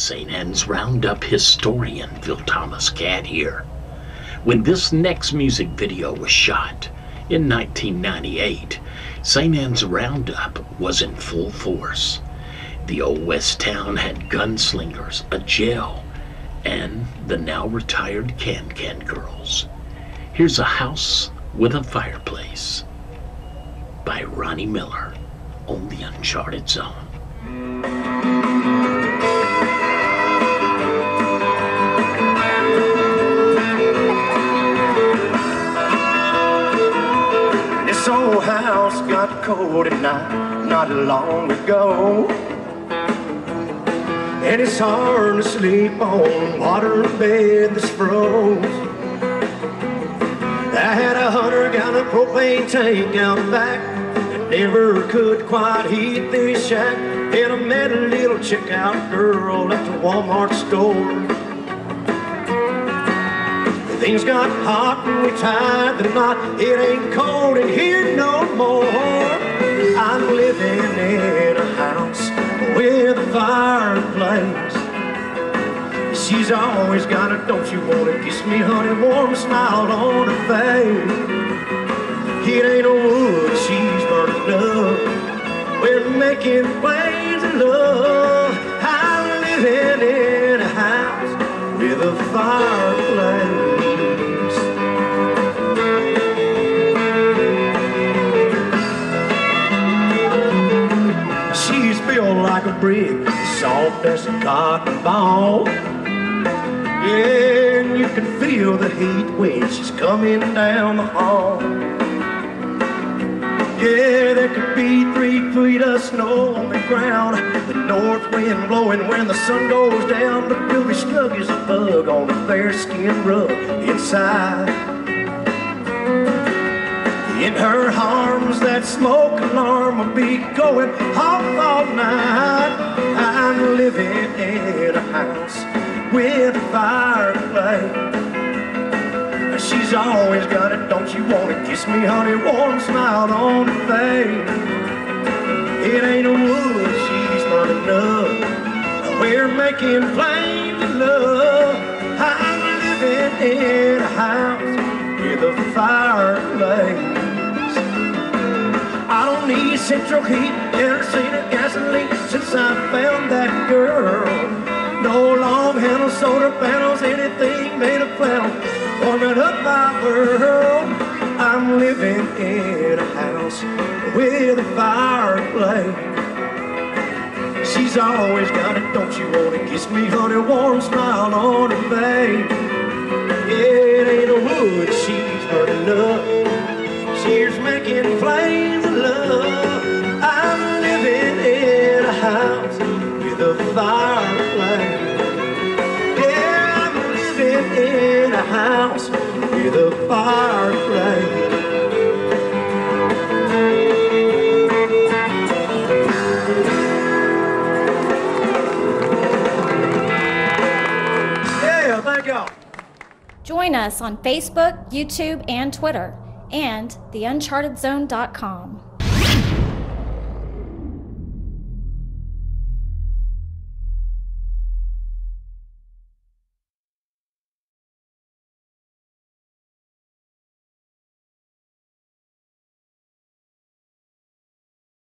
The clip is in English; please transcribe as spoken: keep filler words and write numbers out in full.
Saint Anne's Roundup historian Phil Thomas Cat here. When this next music video was shot in nineteen ninety-eight, Saint Anne's Roundup was in full force. The old West town had gunslingers, a jail, and the now retired Can-Can Girls. Here's A House with a Fireplace by Ronny Miller on the Uncharted Zone. This old house got cold at night not long ago, and it's hard to sleep on water bed that's froze. I had a hundred gallon propane tank out back that never could quite heat this shack, and I met a little checkout girl at the Walmart store. Things got hot and we tied the knot. It ain't cold in here no more. I'm living in a house with a fireplace. She's always got a "don't you wanna kiss me, honey" warm smile on her face. It ain't a wood she's burning up. We're making flames of love. I'm living in a house with a fireplace. She's built like a brick, soft as a cotton ball. Yeah, and you can feel the heat when she's coming down the hall. Yeah, there could be three feet of snow on the ground, the north wind blowing when the sun goes down, but you'll be snug as a bug on a fair skin rug inside. In her arms, that smoke alarm will be going off all night. I'm living in a house with a fireplace. She's always got a "don't you wanna kiss me, honey" warm smile on her face. It ain't a wood she's burning up. We're making flames of love. I'm living in a house with a fireplace. I don't need central heat, kerosene or gasoline since I found that girl. No long handle solar panels, anything made of flannel warming up my world. I'm living in a house with a fireplace. She's always got a "don't you wanna kiss me, honey" warm smile on her face. It ain't a wood she's burning up. She's making flames of love. I'm living in a house with a fireplace. Yeah, I'm living in a house with a fireplace. Yeah, thank y'all. Join us on Facebook, YouTube, and Twitter, and the uncharted zone dot com.